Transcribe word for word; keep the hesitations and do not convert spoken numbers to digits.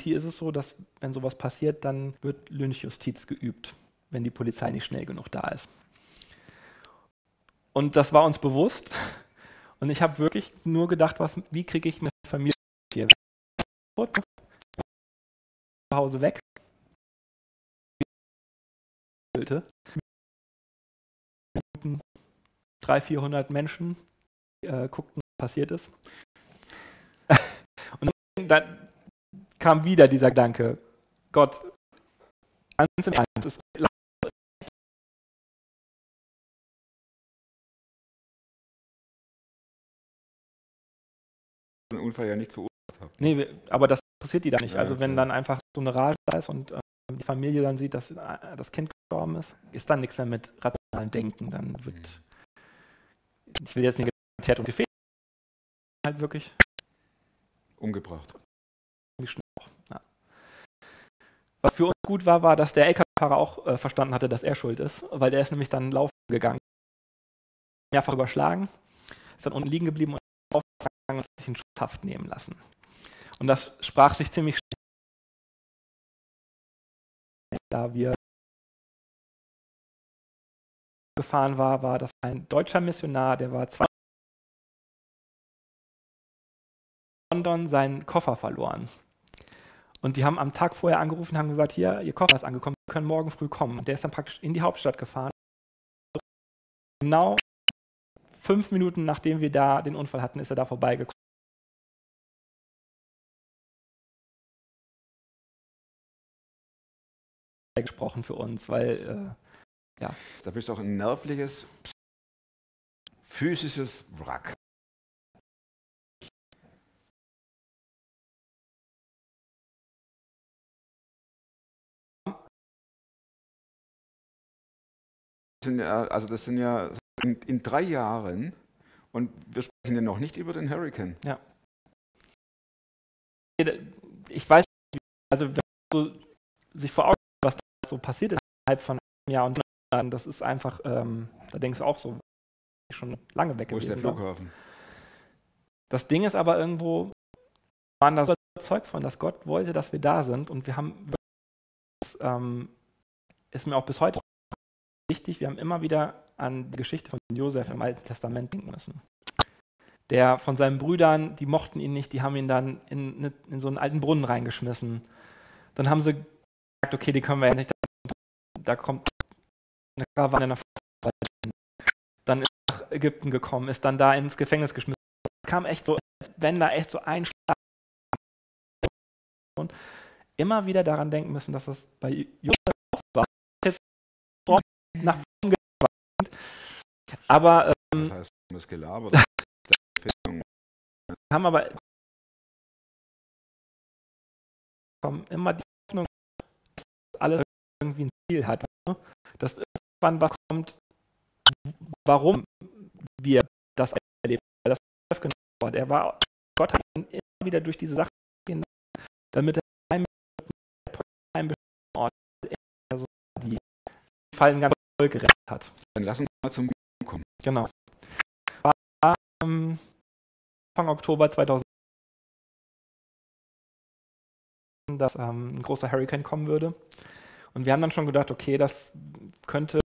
Haiti ist es so, dass wenn sowas passiert, dann wird Lynchjustiz geübt, wenn die Polizei nicht schnell genug da ist. Und das war uns bewusst. Und ich habe wirklich nur gedacht, was, wie kriege ich eine Familie hier weg? Zu Hause weg. dreihundert, vierhundert Menschen äh, guckten, was passiert ist. Und dann kam wieder dieser Gedanke, Gott, ganz im Ernst, es den Unfall ja nicht verursacht habe. Nee, aber das interessiert die dann nicht. Ja, also wenn klar. dann einfach so eine Rage da ist und äh, die Familie dann sieht, dass äh, das Kind gestorben ist, ist dann nichts mehr mit rationalen Denken. Dann wird, mhm. ich will jetzt nicht Täter und Gefährder, halt wirklich umgebracht. Ja. Was für uns gut war, war, dass der L K W-Fahrer auch äh, verstanden hatte, dass er schuld ist, weil der ist nämlich dann laufen gegangen, mehrfach überschlagen, ist dann unten liegen geblieben und aufgegangen und sich in Haft nehmen lassen. Und das sprach sich ziemlich schnell, da wir gefahren war, war das ein deutscher Missionar, der war zwei in London seinen Koffer verloren. Und die haben am Tag vorher angerufen und haben gesagt, hier, Ihr Koffer ist angekommen, Sie können morgen früh kommen. Und der ist dann praktisch in die Hauptstadt gefahren. Genau fünf Minuten nachdem wir da den Unfall hatten, ist er da vorbeigekommen. Gesprochen für uns, weil äh, ja. Da bist du auch ein nervliches, physisches Wrack. Das sind ja, also das sind ja in, in drei Jahren und wir sprechen ja noch nicht über den Hurricane. Ja. Ich weiß, also wenn man so sich vor Augen, was da so passiert ist innerhalb von einem Jahr und dann, das ist einfach, ähm, da denkst du auch so, schon lange weg Wo gewesen. ist der Flughafen? Das Ding ist aber irgendwo, wir waren da so überzeugt von, dass Gott wollte, dass wir da sind und wir haben, das ähm, ist mir auch bis heute wichtig, wir haben immer wieder an die Geschichte von Josef im Alten Testament denken müssen. Der von seinen Brüdern, die mochten ihn nicht, die haben ihn dann in, in so einen alten Brunnen reingeschmissen. Dann haben sie gesagt, okay, die können wir ja nicht, da kommt eine Karawane nach dann ist er nach Ägypten gekommen, ist dann da ins Gefängnis geschmissen. Es kam echt so, als wenn da echt so ein Schlag. Und immer wieder daran denken müssen, dass das bei Josef war. Jetzt nach vorne gewandt. Aber ähm, das heißt, das Gelaber, haben aber kommen immer die Hoffnung, dass alles irgendwie ein Ziel hat. Ne? Dass irgendwann was kommt, warum wir das erleben. Das war, er war, Gott hat ihn immer wieder durch diese Sachen gehen, damit er einem bestimmten Ort also die Fallen ganz voll gerettet hat. Dann lass uns mal zum Guten kommen. Genau. War ähm, Anfang Oktober zweitausend, dass ähm, ein großer Hurricane kommen würde. Und wir haben dann schon gedacht, okay, das könnte